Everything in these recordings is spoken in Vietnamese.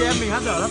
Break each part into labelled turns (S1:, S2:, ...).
S1: em mình hát dở lắm.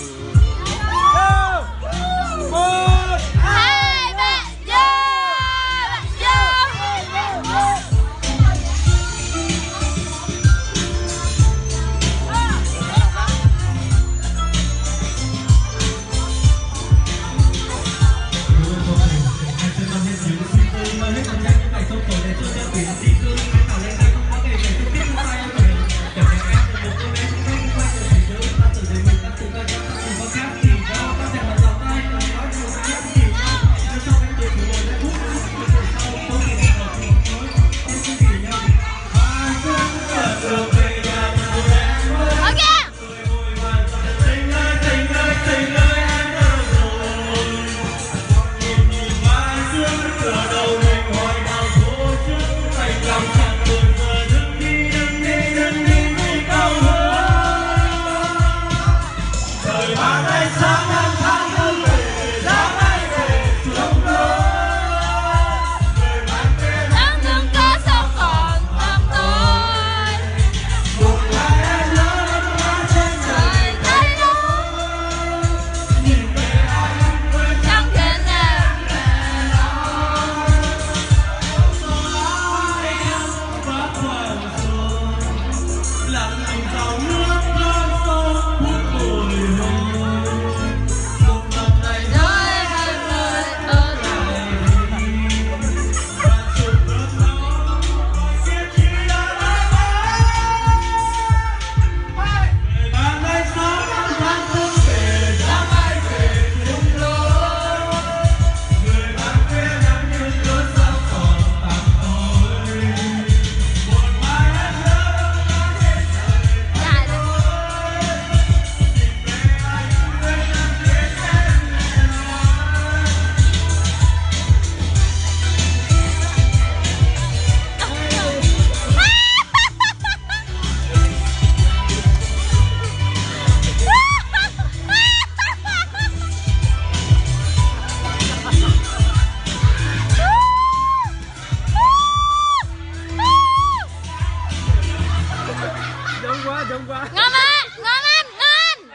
S2: Ngon á, ngon anh, ngon.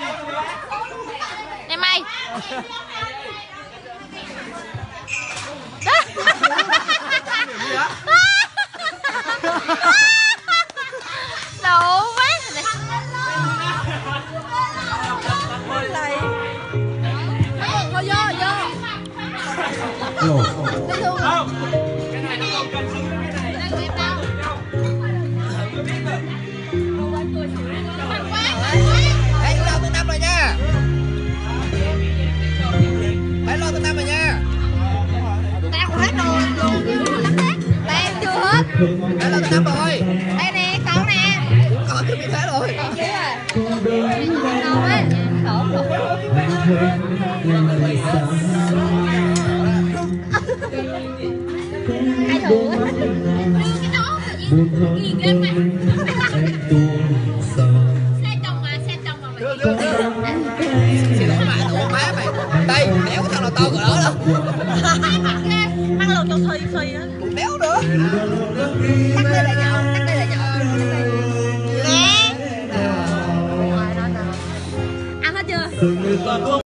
S2: Em mày. Đủ quá. Thôi vô, vô.
S1: Không. Cái này nó không cần xứng với cái này.
S3: Ê, lo thứ 5 rồi nha. Phải lo thứ 5 rồi nha.
S2: Tao hết rồi luôn. Tao chưa hết.
S3: Phải lo thứ 5 rồi.
S2: Đây nè, cậu nè.
S3: Còn chưa biết thế rồi.
S2: Đâu á. Ai thua? Cái đó nghiền lên mà. Xe trong mà
S3: Xin lỗi mày, tụi má mày. Đây, đéo có thằng nào to cỡ đó đâu.
S2: ăn lột cho xì á.
S3: Đéo nữa.
S2: Tắt đây là nhậu, tắt đây là nhậu. Nè. Ăn hết chưa?